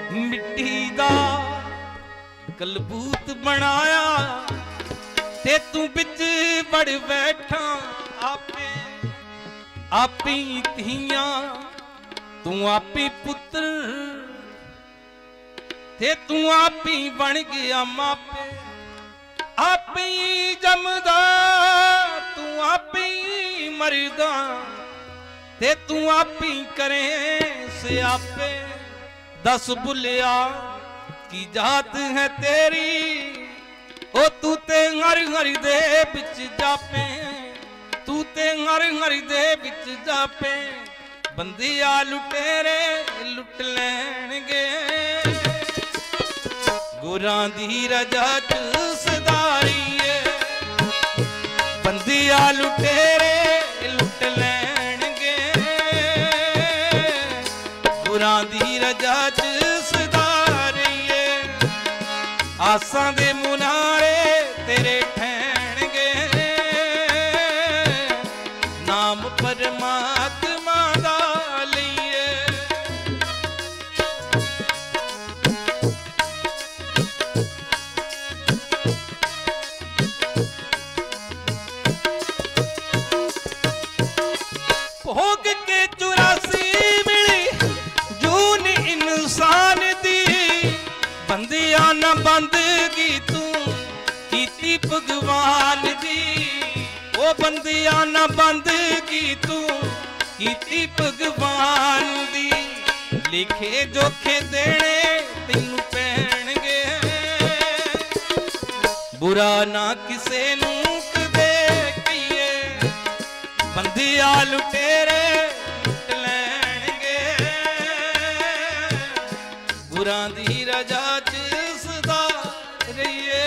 मिट्टी दा कलबूत बनाया ते तू बिच बड़ बैठा आपे आपी थियां तू आपी पुत्र ते तू आपी बन गया मापे आपी जमदा तू आपी मरदा ते तू आपी करे सियापे दस बुलिया की जात है तेरी ओ तू ते हर हर दे बिच जापे तू ते हर हर दे बिच जापे बंदिया लुटेरे लुट लैणगे गुरां दी रजा च सदारीए बंदिया लुटेरे लुट लैणगे गुरां दी रजा च सदारीए आसां दे मुनारे तेरे ठहणगे नाम परमात्मा दा लईए भोग के 84 मिली जून इंसान दी बंदिया न बंदगी तू कीती भगवान दी ओ बंदिया न बंदगी तू कीती भगवान दी लिखे जोखे देने तेनू पैणगे बुरा ना किसे नू कदे कहिए बंदिया लुटेरे लुट लैणगे गुरां दी रजा च सदा रहिए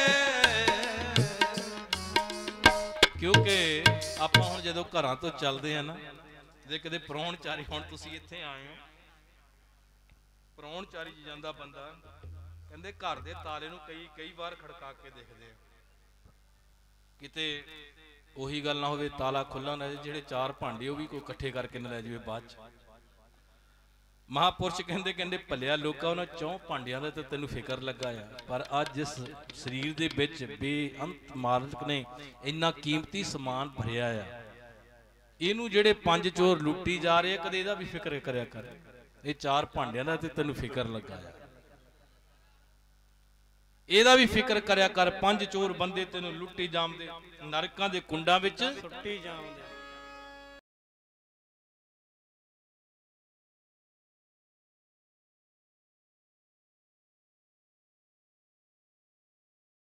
क्योंकि ਆਪਾਂ ਹੁਣ ਜਦੋਂ ਘਰਾਂ ਤੋਂ ਚੱਲਦੇ ਆ ਨਾ ਜੇ ਕਦੇ ਪ੍ਰਾਹੁਣਚਾਰੀ ਹੁਣ ਤੁਸੀਂ ਇੱਥੇ ਆਏ ਹੋ ਪ੍ਰਾਹੁਣਚਾਰੀ 'ਚ ਜਾਂਦਾ ਬੰਦਾ ਕਹਿੰਦੇ ਘਰ ਦੇ ਤਾਲੇ ਨੂੰ ਕਈ ਵਾਰ ਖੜਕਾ ਕੇ ਦੇਖਦੇ ਆ ਕਿਤੇ ਉਹੀ ਗੱਲ ਨਾ ਹੋਵੇ ਤਾਲਾ ਖੁੱਲਾ ਨਾ ਜਿਹੜੇ ਚਾਰ ਭਾਂਡੇ ਉਹ ਵੀ ਕੋਈ ਇਕੱਠੇ ਕਰਕੇ ਨਾ ਲੈ ਜਾਵੇ ਬਾਅਦ 'ਚ महापुरुष कहते भलिया लोका उन्होंने 4 भांडिया का तो तेन फिक्र लगा आ पर अज जिस शरीर के विच बेअंत मालिक ने इन्ना कीमती समान भरिया आ इनू जेड़े 5 चोर लुट्टी जा रहे कदे इहदा भी फिक्र करया कर ये 4 भांडिया का तो तेन फिक्र लगा आ इहदा भी फिक्र करया कर 5 चोर बंदे तेन लुट्टी जामदे नरकां दे कुंडां विच सुट्टी जामदे